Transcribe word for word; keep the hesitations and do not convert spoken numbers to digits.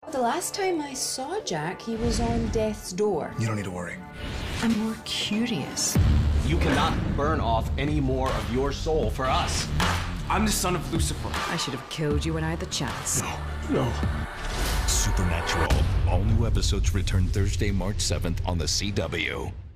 The last time I saw Jack, he was on death's door. You don't need to worry. I'm more curious. You cannot burn off any more of your soul for us. I'm the son of Lucifer. I should have killed you when I had the chance. No, no. Supernatural. All new episodes return Thursday, March seventh on the C W.